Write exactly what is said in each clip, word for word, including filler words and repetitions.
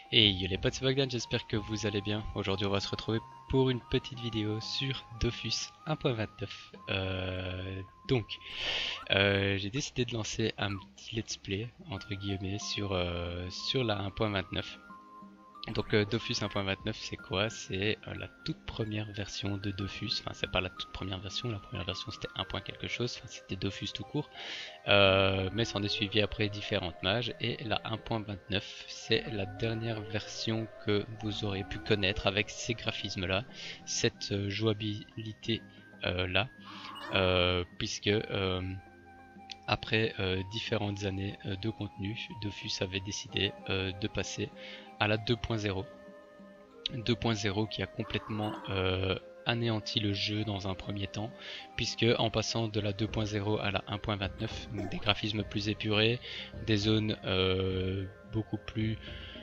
Et yo les potes, c'est Bogdan, j'espère que vous allez bien. Aujourd'hui on va se retrouver pour une petite vidéo sur Dofus un point vingt-neuf. Euh, donc, euh, j'ai décidé de lancer un petit let's play, entre guillemets, sur, euh, sur la un point vingt-neuf. Donc euh, Dofus un point vingt-neuf c'est quoi? C'est euh, la toute première version de Dofus. Enfin c'est pas la toute première version, la première version c'était un point quelque chose, enfin, c'était Dofus tout court. Euh, mais s'en est suivi après différentes mages et la un point vingt-neuf c'est la dernière version que vous aurez pu connaître avec ces graphismes là, cette euh, jouabilité euh, là, euh, puisque euh, après euh, différentes années euh, de contenu, Dofus avait décidé euh, de passer à la deux point zéro. deux point zéro qui a complètement euh, anéanti le jeu dans un premier temps, puisque en passant de la deux point zéro à la un point vingt-neuf, donc des graphismes plus épurés, des zones euh, beaucoup plus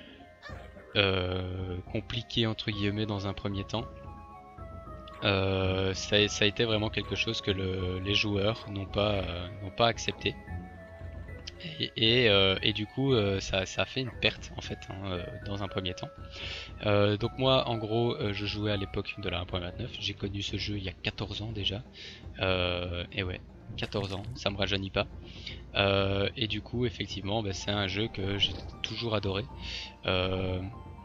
euh, compliquées entre guillemets dans un premier temps, euh, ça, ça a été vraiment quelque chose que le, les joueurs n'ont pas, euh, n'ont pas accepté. Et, et, euh, et du coup euh, ça, ça a fait une perte en fait hein, euh, dans un premier temps. Euh, donc moi en gros euh, je jouais à l'époque de la un point vingt-neuf, j'ai connu ce jeu il y a quatorze ans déjà, euh, et ouais, quatorze ans, ça me rajeunit pas. Euh, et du coup effectivement bah, c'est un jeu que j'ai toujours adoré, euh,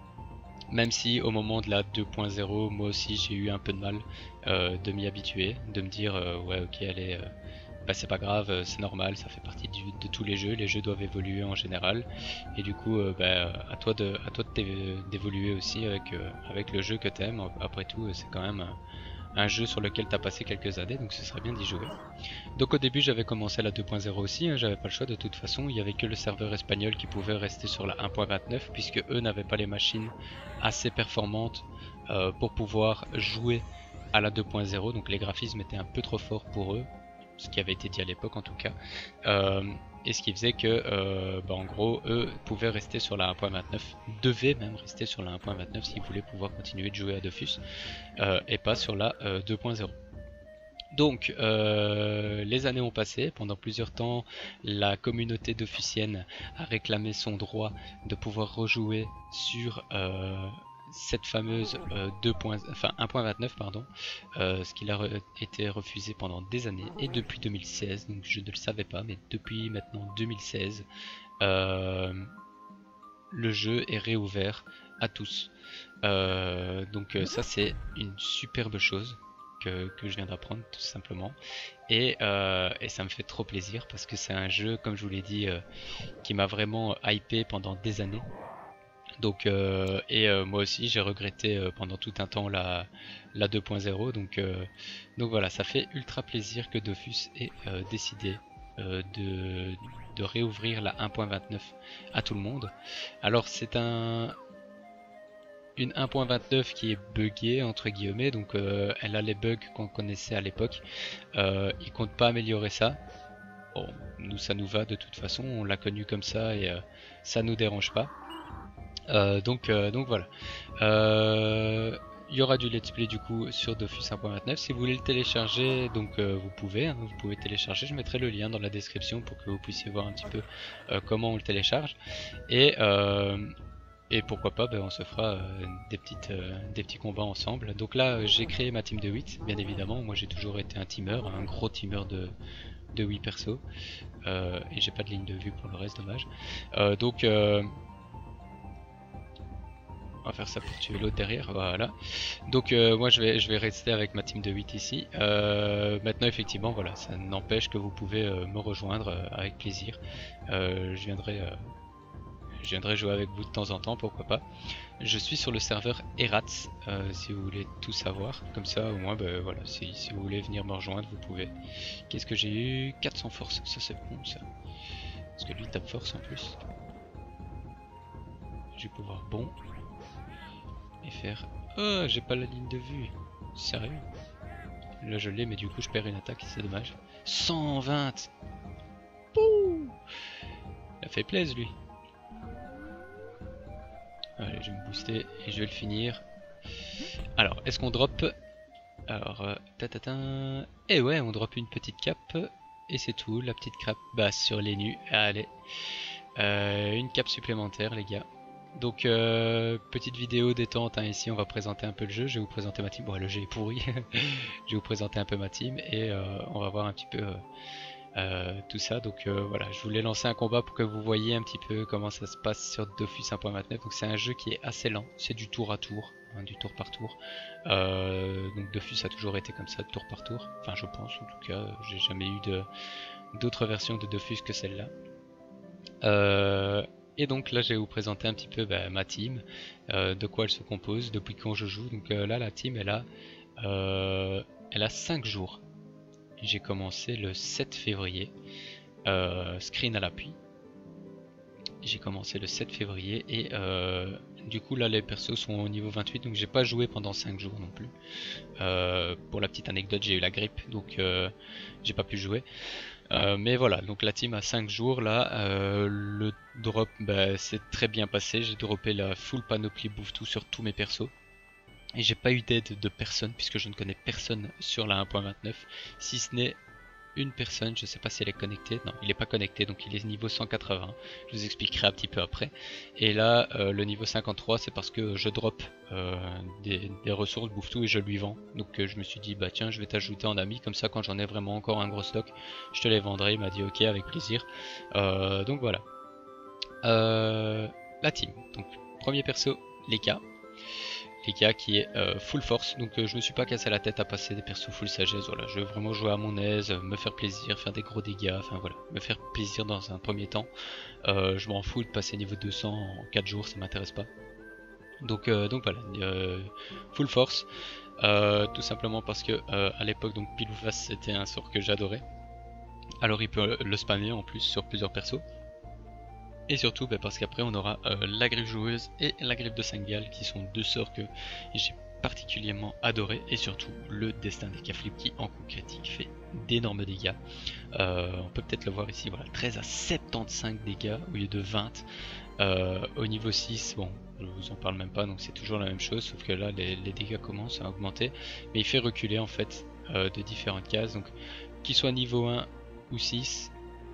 même si au moment de la deux point zéro moi aussi j'ai eu un peu de mal euh, de m'y habituer, de me dire euh, ouais ok allez euh, bah c'est pas grave, euh, c'est normal, ça fait partie du, de tous les jeux, les jeux doivent évoluer en général, et du coup euh, bah, à toi de à toi d'évoluer aussi avec euh, avec le jeu que t'aimes. Après tout c'est quand même un, un jeu sur lequel t'as passé quelques années, donc ce serait bien d'y jouer. Donc au début j'avais commencé la deux point zéro aussi, hein, j'avais pas le choix de toute façon, il y avait que le serveur espagnol qui pouvait rester sur la un point vingt-neuf puisque eux n'avaient pas les machines assez performantes euh, pour pouvoir jouer à la deux point zéro, donc les graphismes étaient un peu trop forts pour eux, ce qui avait été dit à l'époque en tout cas, euh, et ce qui faisait que euh, bah en gros eux pouvaient rester sur la un point vingt-neuf, devaient même rester sur la un point vingt-neuf s'ils voulaient pouvoir continuer de jouer à Dofus, euh, et pas sur la euh, deux point zéro. Donc, euh, les années ont passé. Pendant plusieurs temps, la communauté d'officiennes a réclamé son droit de pouvoir rejouer sur euh, cette fameuse euh, deux. Enfin, un point vingt-neuf, pardon, euh, ce qui a re été refusé pendant des années. Et depuis deux mille seize, donc je ne le savais pas, mais depuis maintenant deux mille seize, euh, le jeu est réouvert à tous. Euh, donc euh, ça, c'est une superbe chose. Que, que je viens d'apprendre tout simplement, et, euh, et ça me fait trop plaisir parce que c'est un jeu, comme je vous l'ai dit, euh, qui m'a vraiment hypé pendant des années. Donc euh, et euh, moi aussi j'ai regretté euh, pendant tout un temps la, la deux point zéro, donc, euh, donc voilà, ça fait ultra plaisir que Dofus ait euh, décidé euh, de, de réouvrir la un point vingt-neuf à tout le monde. Alors c'est un, une un point vingt-neuf qui est buggée entre guillemets, donc euh, elle a les bugs qu'on connaissait à l'époque. Euh, ils comptent pas améliorer ça. Bon, nous ça nous va de toute façon, on l'a connu comme ça et euh, ça nous dérange pas. Euh, donc, euh, donc voilà. Euh, il y aura du let's play du coup sur Dofus un point vingt-neuf. Si vous voulez le télécharger, donc euh, vous pouvez, hein, vous pouvez télécharger. Je mettrai le lien dans la description pour que vous puissiez voir un petit peu euh, comment on le télécharge. Et euh, et pourquoi pas, ben, on se fera euh, des, petites, euh, des petits combats ensemble. Donc là, euh, j'ai créé ma team de huit, bien évidemment. Moi, j'ai toujours été un teamer, un gros teamer de, de huit persos. Euh, et j'ai pas de ligne de vue pour le reste, dommage. Euh, donc, euh, on va faire ça pour tuer l'autre derrière, voilà. Donc euh, moi, je vais, je vais rester avec ma team de huit ici. Euh, maintenant, effectivement, voilà, ça n'empêche que vous pouvez euh, me rejoindre euh, avec plaisir. Euh, je viendrai... Euh, Je viendrai jouer avec vous de temps en temps, pourquoi pas. Je suis sur le serveur Erats, euh, si vous voulez tout savoir. Comme ça, au moins, bah, voilà, si, si vous voulez venir me rejoindre, vous pouvez. Qu'est-ce que j'ai eu? quatre cents force, ça c'est bon ça. Parce que lui il tape force en plus. Je vais pouvoir bon. Et faire... Oh, j'ai pas la ligne de vue. Sérieux? Là je l'ai, mais du coup je perds une attaque, c'est dommage. cent vingt. Pouh, il a fait plaisir lui. Allez, je vais me booster et je vais le finir. Alors, est-ce qu'on drop? Alors, euh, tatatin. Et ouais, on drop une petite cape. Et c'est tout, la petite cape basse sur les nus. Allez. Euh, une cape supplémentaire, les gars. Donc euh, petite vidéo détente, hein, ici on va présenter un peu le jeu, je vais vous présenter ma team, bon le jeu est pourri, je vais vous présenter un peu ma team et euh, on va voir un petit peu euh, euh, tout ça. Donc euh, voilà, je voulais lancer un combat pour que vous voyez un petit peu comment ça se passe sur Dofus un point vingt-neuf. Donc c'est un jeu qui est assez lent, c'est du tour à tour, hein, du tour par tour. Euh, donc Dofus a toujours été comme ça, de tour par tour, enfin je pense en tout cas, j'ai jamais eu de d'autres versions de Dofus que celle-là. Euh, et donc là je vais vous présenter un petit peu bah, ma team, euh, de quoi elle se compose, depuis quand je joue. Donc euh, là la team elle a, euh, elle a cinq jours. J'ai commencé le sept février, euh, screen à l'appui. J'ai commencé le sept février et euh, du coup là les persos sont au niveau vingt-huit, donc j'ai pas joué pendant cinq jours non plus. Euh, pour la petite anecdote, j'ai eu la grippe donc euh, j'ai pas pu jouer. Euh, mais voilà, donc la team a cinq jours là, euh, le drop bah, c'est très bien passé, j'ai droppé la full panoplie bouffe tout sur tous mes persos. Et j'ai pas eu d'aide de personne puisque je ne connais personne sur la un point vingt-neuf, si ce n'est une personne, je sais pas si elle est connectée, non il est pas connecté donc il est niveau cent quatre-vingts, je vous expliquerai un petit peu après. Et là euh, le niveau cinquante-trois c'est parce que je drop euh, des, des ressources bouffe tout et je lui vends, donc euh, je me suis dit bah tiens je vais t'ajouter en ami, comme ça quand j'en ai vraiment encore un gros stock je te les vendrai. Il m'a dit ok avec plaisir. Euh, donc voilà, euh, la team, donc premier perso Leka. Leka qui est euh, full force, donc euh, je me suis pas cassé la tête à passer des persos full sagesse. Voilà, je veux vraiment jouer à mon aise, me faire plaisir, faire des gros dégâts, enfin voilà, me faire plaisir dans un premier temps. Euh, je m'en fous de passer niveau deux cents en quatre jours, ça m'intéresse pas. Donc, euh, donc voilà, euh, full force, euh, tout simplement parce que euh, à l'époque donc pile ou face c'était un sort que j'adorais. Alors il peut le spammer en plus sur plusieurs persos. Et surtout bah, parce qu'après on aura euh, la griffe joueuse et la griffe de Sangal qui sont deux sorts que j'ai particulièrement adoré, et surtout le destin des K-Flip qui en coup critique fait d'énormes dégâts. Euh, on peut peut-être le voir ici, voilà, treize à soixante-quinze dégâts au lieu de vingt. Euh, au niveau six, bon, je vous en parle même pas, donc c'est toujours la même chose, sauf que là les, les dégâts commencent à augmenter, mais il fait reculer en fait euh, de différentes cases, donc qu'il soit niveau un ou six.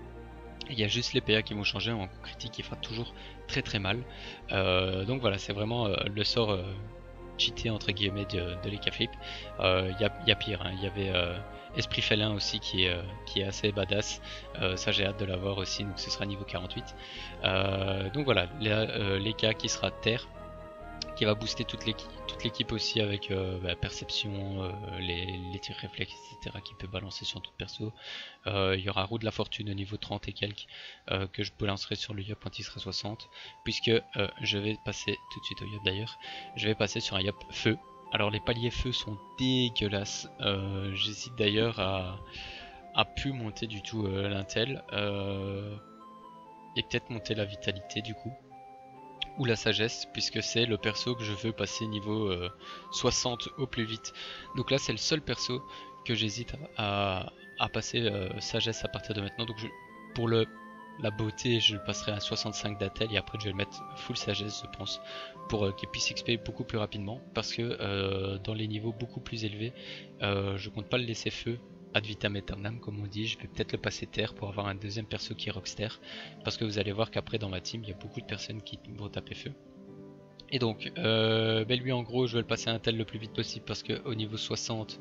Il y a juste les P A qui vont changer, en coup critique il fera toujours très très mal. Euh, donc voilà, c'est vraiment euh, le sort euh, cheaté entre guillemets de, de Leka Flip. Il euh, y, y, a pire, il hein. y avait euh, Esprit Félin aussi qui est, euh, qui est assez badass. Euh, ça j'ai hâte de l'avoir aussi, donc ce sera niveau quarante-huit. Euh, donc voilà, euh, Leka qui sera terre, qui va booster toute l'équipe aussi avec euh, bah, perception, euh, les, les tirs réflexes, et cetera qui peut balancer sur tout perso. Il euh, y aura roue de la fortune au niveau trente et quelques euh, que je balancerai sur le yop quand il sera soixante, puisque euh, je vais passer tout de suite au yop d'ailleurs, je vais passer sur un yop feu. Alors les paliers feu sont dégueulasses, euh, j'hésite d'ailleurs à, à plus monter du tout euh, l'intel, euh, et peut-être monter la vitalité du coup, ou la sagesse, puisque c'est le perso que je veux passer niveau euh, soixante au plus vite. Donc là c'est le seul perso que j'hésite à, à, à passer euh, sagesse à partir de maintenant. Donc je, pour le, la beauté je le passerai à soixante-cinq d'Atel, et après je vais le mettre full sagesse je pense, pour euh, qu'il puisse X P beaucoup plus rapidement, parce que euh, dans les niveaux beaucoup plus élevés euh, je compte pas le laisser feu ad vitam aeternam comme on dit. Je vais peut-être le passer terre pour avoir un deuxième perso qui est Rockster, parce que vous allez voir qu'après dans ma team il y a beaucoup de personnes qui vont taper feu. Et donc euh, ben lui en gros je vais le passer à un tel le plus vite possible, parce que au niveau soixante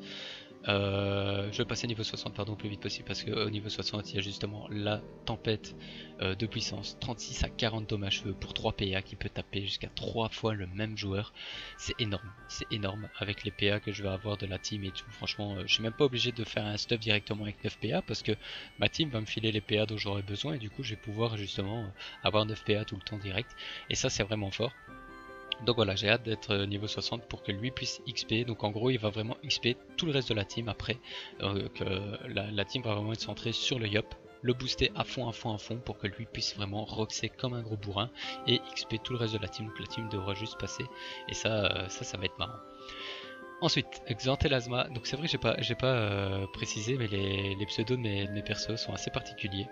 Euh, je vais passer niveau soixante pardon le plus vite possible, parce qu'au niveau soixante il y a justement la tempête euh, de puissance, trente-six à quarante dommages feu pour trois P A qui peut taper jusqu'à trois fois le même joueur. C'est énorme, c'est énorme avec les P A que je vais avoir de la team et tout. Franchement euh, je suis même pas obligé de faire un stuff directement avec neuf P A, parce que ma team va me filer les P A dont j'aurai besoin, et du coup je vais pouvoir justement avoir neuf P A tout le temps direct, et ça c'est vraiment fort. Donc voilà, j'ai hâte d'être niveau soixante pour que lui puisse X P. Donc en gros il va vraiment X P tout le reste de la team après, euh, que la, la team va vraiment être centrée sur le yop, le booster à fond à fond à fond pour que lui puisse vraiment roxer comme un gros bourrin et X P tout le reste de la team. Donc la team devra juste passer, et ça euh, ça, ça va être marrant. Ensuite, Xanthelasma, donc c'est vrai que j'ai pas, j'ai pas euh, précisé, mais les, les pseudos de mes, de mes persos sont assez particuliers.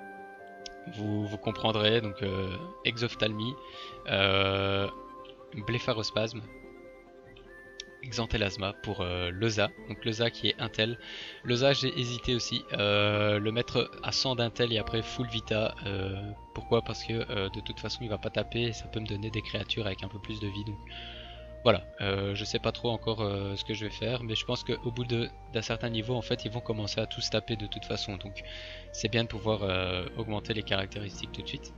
Vous, vous comprendrez, donc euh, Exophthalmie, euh, Blépharospasme, Xanthelasma pour euh, Leza, donc Leza qui est Intel. Leza j'ai hésité aussi, euh, le mettre à cent d'Intel et après full Vita, euh, pourquoi? Parce que euh, de toute façon il va pas taper et ça peut me donner des créatures avec un peu plus de vie, donc voilà, euh, je sais pas trop encore euh, ce que je vais faire, mais je pense qu'au bout d'un certain niveau en fait ils vont commencer à tous taper de toute façon, donc c'est bien de pouvoir euh, augmenter les caractéristiques tout de suite.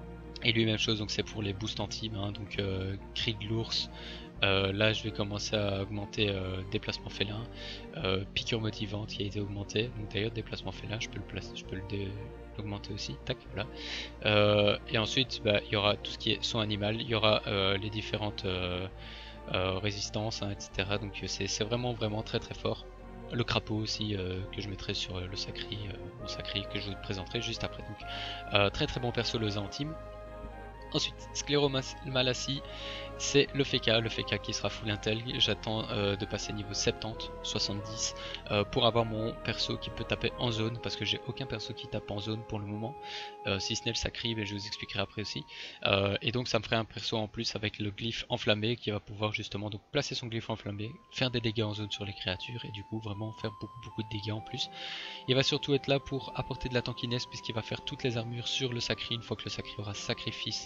Et lui même chose, donc c'est pour les boosts en team, hein, donc euh, cri de l'ours. Euh, là je vais commencer à augmenter euh, déplacement félin, euh, piqûre motivante qui a été augmentée, donc d'ailleurs déplacement félin je peux le placer, je peux le l'augmenter aussi, tac voilà. Euh, et ensuite bah, il y aura tout ce qui est son animal, il y aura euh, les différentes euh, euh, résistances, hein, et cetera. Donc c'est vraiment vraiment très très fort. Le crapaud aussi euh, que je mettrai sur euh, le sacri, euh, le sacri que je vous présenterai juste après. Donc euh, très très bon perso le en team. Ensuite, Scléromalassie, c'est le Feka, le Feka qui sera full intel. J'attends euh, de passer niveau soixante-dix, soixante-dix euh, pour avoir mon perso qui peut taper en zone, parce que j'ai aucun perso qui tape en zone pour le moment, euh, si ce n'est le Sacri, mais je vous expliquerai après aussi. Euh, et donc ça me ferait un perso en plus avec le glyphe enflammé qui va pouvoir justement donc placer son glyphe enflammé, faire des dégâts en zone sur les créatures et du coup vraiment faire beaucoup beaucoup de dégâts en plus. Il va surtout être là pour apporter de la tankiness puisqu'il va faire toutes les armures sur le Sacri une fois que le Sacri aura sacrifice.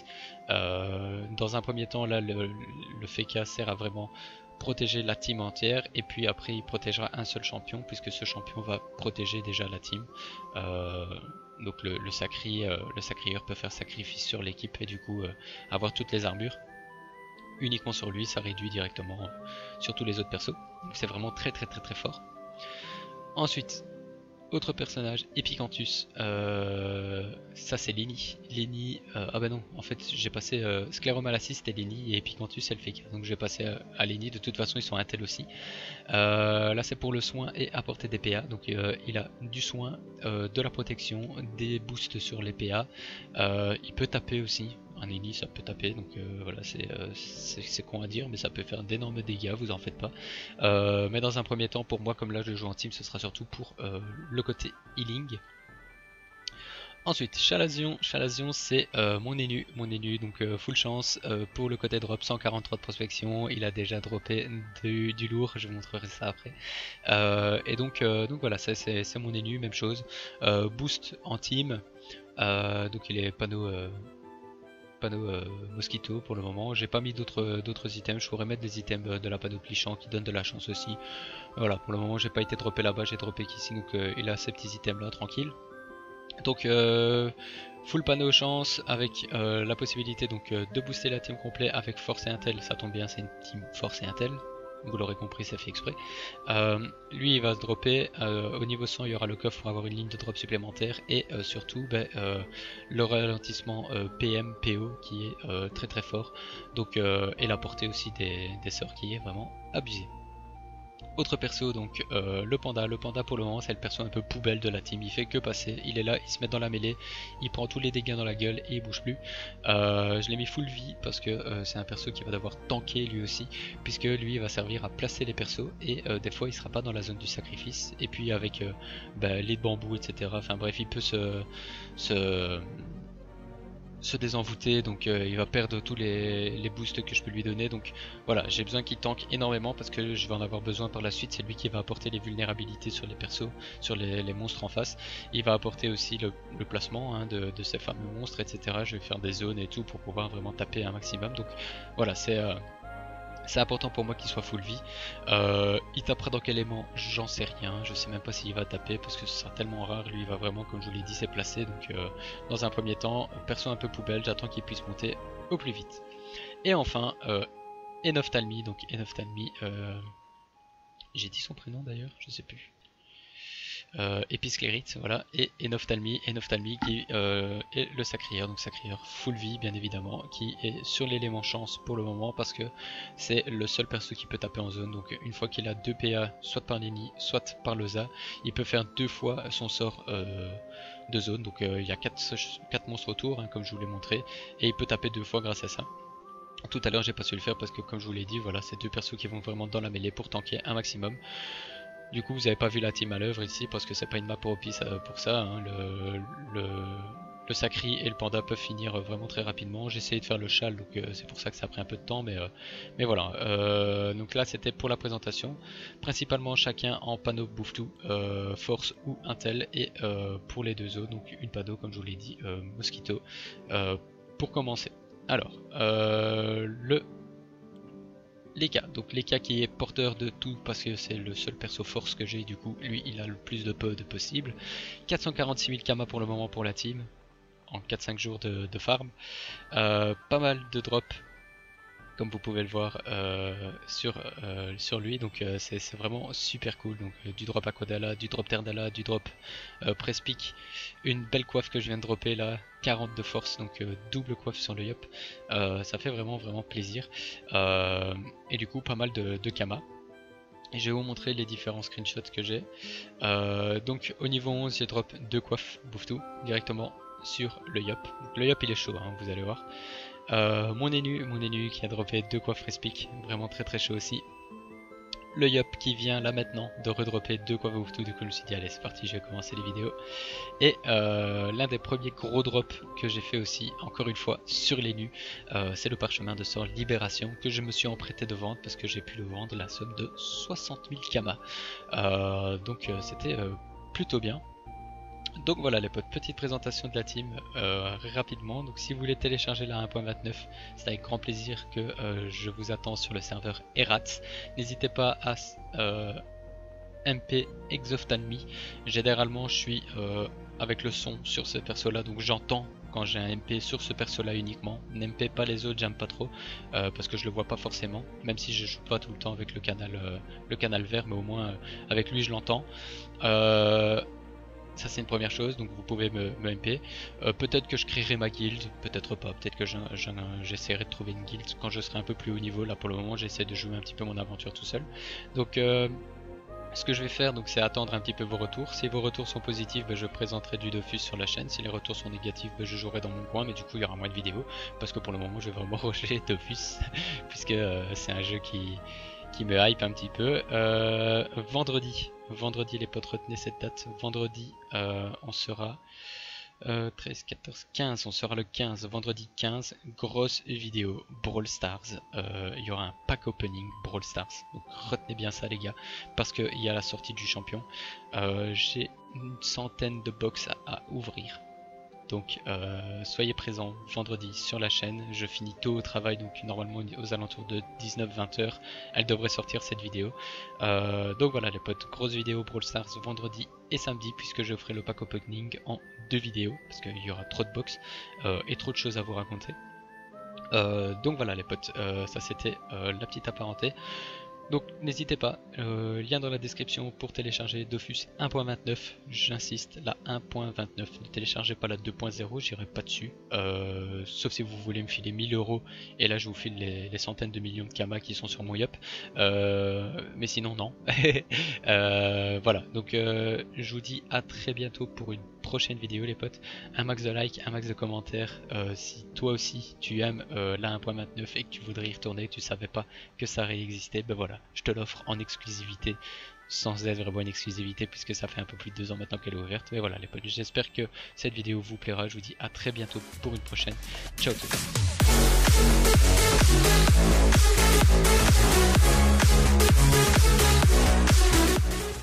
Euh, dans un premier temps là le, le Feka sert à vraiment protéger la team entière et puis après il protégera un seul champion puisque ce champion va protéger déjà la team. Euh, donc le, le, sacri, euh, le sacrieur peut faire sacrifice sur l'équipe et du coup euh, avoir toutes les armures uniquement sur lui, ça réduit directement euh, sur tous les autres persos, donc c'est vraiment très très très très fort. Ensuite, autre personnage, Epicanthus, euh, ça c'est Lenny. Lenny, euh, ah bah non, en fait j'ai passé euh, Scléromalassie c'était Lenny et Epicanthus c'est le Feka, donc je vais passer à, à Lenny, de toute façon ils sont intel aussi. Euh, là c'est pour le soin et apporter des P A, donc euh, il a du soin, euh, de la protection, des boosts sur les P A, euh, il peut taper aussi. Un Lenny ça peut taper, donc euh, voilà c'est euh, con à dire mais ça peut faire d'énormes dégâts, vous en faites pas. Euh, mais dans un premier temps pour moi comme là je joue en team ce sera surtout pour euh, le côté healing. Ensuite Chalazion, Chalazion c'est euh, mon élu, mon élu donc euh, full chance euh, pour le côté drop, cent quarante-trois de prospection, il a déjà droppé du, du lourd, je vous montrerai ça après. Euh, et donc, euh, donc voilà c'est mon élu, même chose, euh, boost en team, euh, donc il est panneau... Euh, panneau euh, mosquito pour le moment, j'ai pas mis d'autres d'autres items, je pourrais mettre des items de la panoplie champ qui donnent de la chance aussi. Voilà, pour le moment j'ai pas été droppé là-bas, j'ai droppé qu'ici, donc euh, il a ces petits items là tranquille. Donc euh, full panneau chance avec euh, la possibilité donc euh, de booster la team complet avec force et intel, ça tombe bien c'est une team force et intel. Vous l'aurez compris, ça fait exprès. Euh, lui, il va se dropper. Euh, au niveau cent, il y aura le coffre pour avoir une ligne de drop supplémentaire. Et euh, surtout, ben, euh, le ralentissement euh, P M, P O qui est euh, très très fort. Donc, euh, et la portée aussi des, des sorts qui est vraiment abusée. Autre perso, donc euh, le panda. Le panda pour le moment c'est le perso un peu poubelle de la team, il fait que passer, il est là, il se met dans la mêlée, il prend tous les dégâts dans la gueule et il bouge plus. Euh, je l'ai mis full vie parce que euh, c'est un perso qui va devoir tanker lui aussi, puisque lui il va servir à placer les persos et euh, des fois il sera pas dans la zone du sacrifice. Et puis avec euh, bah, les bambous et cetera. Enfin bref, il peut se... se se désenvoûter, donc euh, il va perdre tous les, les boosts que je peux lui donner. Donc voilà, j'ai besoin qu'il tank énormément parce que je vais en avoir besoin par la suite. C'est lui qui va apporter les vulnérabilités sur les persos, sur les, les monstres en face. Il va apporter aussi le, le placement hein, de, de ces fameux monstres, et cetera. Je vais faire des zones et tout pour pouvoir vraiment taper un maximum. Donc voilà, c'est euh, c'est important pour moi qu'il soit full vie. Euh, il tapera dans quel aimant? J'en sais rien. Je sais même pas s'il va taper parce que ce sera tellement rare. Lui il va vraiment, comme je vous l'ai dit, c'est placé. Donc euh, dans un premier temps, perso un peu poubelle, j'attends qu'il puisse monter au plus vite. Et enfin, euh, Enoftalmi. Donc Enoftalmi, euh, j'ai dit son prénom d'ailleurs, je sais plus. Euh, Episclérite, voilà, et Enoftalmi, Enoftalmi qui euh, est le sacrieur, donc sacrieur full vie bien évidemment, qui est sur l'élément chance pour le moment parce que c'est le seul perso qui peut taper en zone. Donc une fois qu'il a deux P A, soit par Lenny, soit par Leza, il peut faire deux fois son sort euh, de zone. Donc euh, il y a quatre monstres autour, hein, comme je vous l'ai montré, et il peut taper deux fois grâce à ça. Tout à l'heure j'ai pas su le faire parce que comme je vous l'ai dit, voilà, c'est deux persos qui vont vraiment dans la mêlée pour tanker un maximum. Du coup vous avez pas vu la team à l'œuvre ici parce que c'est pas une map propice pour ça, hein. le, le, le Sacri et le Panda peuvent finir vraiment très rapidement. J'ai essayé de faire le Châle, donc euh, c'est pour ça que ça a pris un peu de temps, mais, euh, mais voilà. Euh, donc là c'était pour la présentation, principalement chacun en panneau bouffe-tout, euh, force ou intel, et euh, pour les deux autres, donc une panneau comme je vous l'ai dit, euh, Mosquito, euh, pour commencer. Alors, euh, le Leka, donc Leka qui est porteur de tout parce que c'est le seul perso force que j'ai, du coup lui il a le plus de pod possible. quatre cent quarante-six mille Kama pour le moment pour la team, en quatre cinq jours de, de farm. Euh, pas mal de drops comme vous pouvez le voir euh, sur, euh, sur lui, donc euh, c'est vraiment super cool. Donc euh, du drop Aquadala, du drop Terdala, du drop euh, Prespic, une belle coiffe que je viens de dropper là, quarante de force, donc euh, double coiffe sur le Yop, euh, ça fait vraiment vraiment plaisir. Euh, et du coup pas mal de, de Kama. Et je vais vous montrer les différents screenshots que j'ai. Euh, donc au niveau onze j'ai drop deux coiffes bouffe-tout directement sur le Yop. Donc, le Yop il est chaud, hein, vous allez voir. Euh, mon énu, mon énu qui a droppé deux coiffes Respic, vraiment très très chaud aussi. Le Yop qui vient là maintenant de redropper deux coiffes bouffe-tout, du coup je me suis dit allez c'est parti, je vais commencer les vidéos. Et euh, l'un des premiers gros drops que j'ai fait aussi, encore une fois sur les nus, euh, c'est le parchemin de sort Libération que je me suis emprêté de vendre parce que j'ai pu le vendre à la somme de soixante mille Kama. Euh, donc euh, c'était euh, plutôt bien. Donc voilà les potes, petite présentation de la team euh, rapidement. Donc si vous voulez télécharger la un point vingt-neuf, c'est avec grand plaisir que euh, je vous attends sur le serveur Erats. N'hésitez pas à euh, M P Exophthalmie. Généralement je suis euh, avec le son sur ce perso là, donc j'entends quand j'ai un M P sur ce perso là uniquement. M P pas les autres, j'aime pas trop euh, parce que je le vois pas forcément, même si je joue pas tout le temps avec le canal, euh, le canal vert, mais au moins euh, avec lui je l'entends. Euh, Ça c'est une première chose, donc vous pouvez me, me M P. Euh, peut-être que je créerai ma guilde, peut-être pas, peut-être que j'essaierai de trouver une guilde quand je serai un peu plus haut niveau. Là pour le moment j'essaie de jouer un petit peu mon aventure tout seul. Donc euh, ce que je vais faire, donc c'est attendre un petit peu vos retours. Si vos retours sont positifs, ben, je présenterai du Dofus sur la chaîne. Si les retours sont négatifs, ben, je jouerai dans mon coin, mais du coup il y aura moins de vidéos. Parce que pour le moment je vais vraiment rusher Dofus, puisque euh, c'est un jeu qui... qui me hype un petit peu. Euh, vendredi, vendredi les potes, retenez cette date. Vendredi, euh, on sera euh, treize, quatorze, quinze. On sera le quinze. Vendredi quinze, grosse vidéo Brawl Stars. Euh, il y aura un pack opening Brawl Stars. Donc retenez bien ça les gars, parce qu'il y a la sortie du champion. Euh, J'ai une centaine de box à, à ouvrir. Donc euh, soyez présents vendredi sur la chaîne. Je finis tôt au travail, donc normalement aux alentours de dix-neuf vingt heures elle devrait sortir cette vidéo. Euh, donc voilà les potes, grosse vidéo Brawl Stars vendredi et samedi, puisque je ferai le pack opening en deux vidéos parce qu'il y aura trop de box euh, et trop de choses à vous raconter. Euh, donc voilà les potes, euh, ça c'était euh, la petite apparenté. Donc n'hésitez pas, euh, lien dans la description pour télécharger Dofus un point vingt-neuf, j'insiste, la un point vingt-neuf, ne téléchargez pas la deux point zéro, j'irai pas dessus, euh, sauf si vous voulez me filer mille euros, et là je vous file les, les centaines de millions de Kama qui sont sur mon Yop, euh, mais sinon non. euh, voilà, donc euh, je vous dis à très bientôt pour une prochaine vidéo les potes, un max de likes, un max de commentaires, euh, si toi aussi tu aimes euh, la un point vingt-neuf et que tu voudrais y retourner, que tu savais pas que ça réexistait, ben voilà, je te l'offre en exclusivité, sans être vraiment une exclusivité puisque ça fait un peu plus de deux ans maintenant qu'elle est ouverte. Mais voilà les potes, j'espère que cette vidéo vous plaira, je vous dis à très bientôt pour une prochaine, ciao tout le monde.